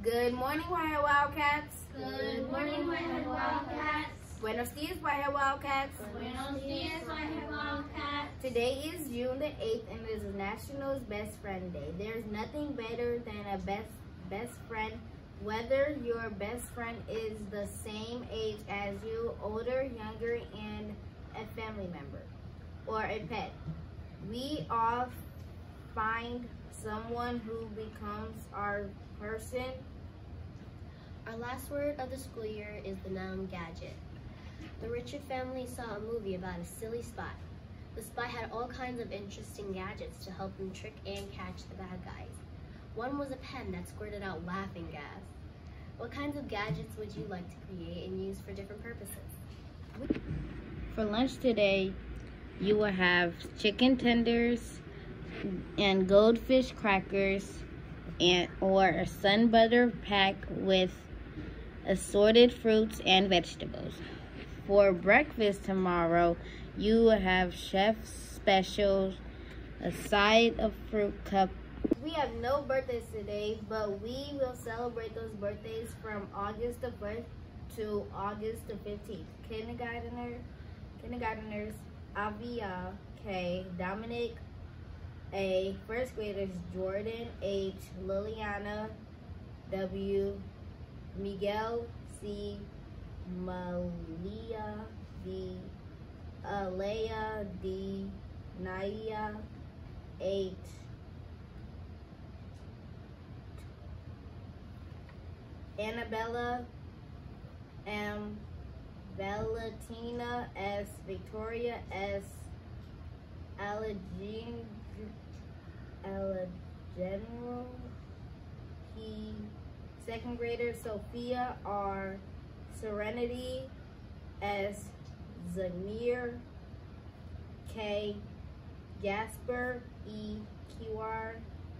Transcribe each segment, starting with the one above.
Good morning, Whitehead Wildcats. Good morning, Whitehead Wildcats. Buenos dias, Whitehead Wildcats. Buenos dias, Whitehead Wildcats. Today is June the 8th and it is National Best Friend Day. There's nothing better than a best friend, whether your best friend is the same age as you, older, younger, and a family member, or a pet. We all find someone who becomes our person. Our last word of the school year is the noun gadget. The Richard family saw a movie about a silly spy. The spy had all kinds of interesting gadgets to help him trick and catch the bad guys. One was a pen that squirted out laughing gas. What kinds of gadgets would you like to create and use for different purposes? For lunch today, you will have chicken tenders and goldfish crackers or a sun butter pack with assorted fruits and vegetables. For breakfast tomorrow, you will have chef's specials, a side of fruit cup. We have no birthdays today, but we will celebrate those birthdays from August the 1st to August the 15th. Kindergarteners, Avia K, Dominic A, first graders Jordan H, Liliana W, Miguel C, Malia D, Alea D, Naya H, Annabella M, Valentina S, Victoria S, Alejandro P, second grader Sophia R, Serenity S, Zamir K, Jasper E, QR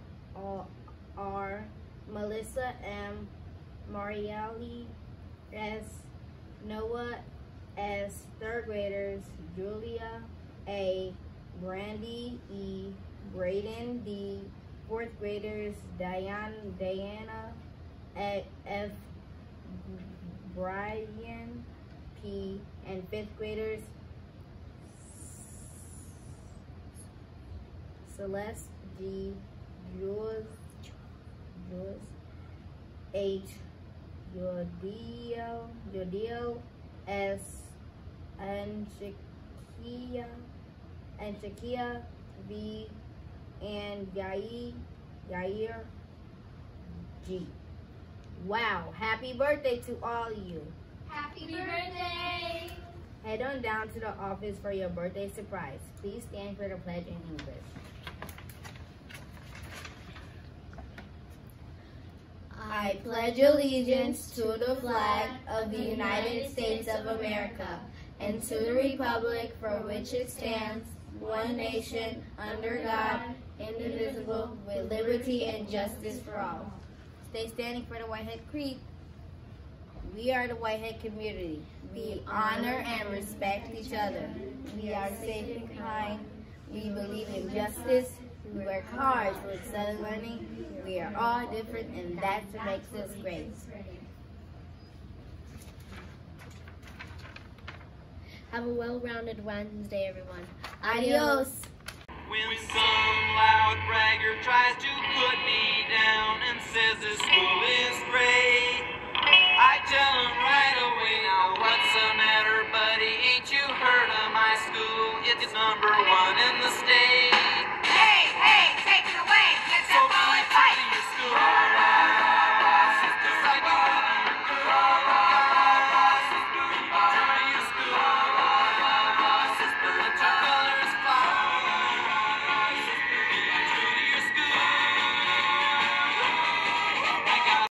R, Melissa M, Mariali S, Noah S, third graders Julia A, Brandy E, Braden D, fourth graders Diana F, Brian P, and fifth graders Celeste G, Jules H, Yodio S, and Shakia V, and Yair G. Wow, happy birthday to all of you. Happy birthday! Head on down to the office for your birthday surprise. Please stand for the pledge in English. I pledge allegiance to the flag of the United States of America and to the republic for which it stands, one nation, under God, indivisible, with liberty and justice for all. Stay standing for the Whitehead Creed. We are the Whitehead community. We honor and respect each other. We are safe and kind. We believe in justice. We work hard for excellent learning. We are all different, and that's what makes us great. Have a well-rounded Wednesday, everyone. Adios. When some loud bragger tries to put me down and says this school is great, I tell him right away, now what's the matter, buddy? Ain't you heard of my school? It's #1 in the state.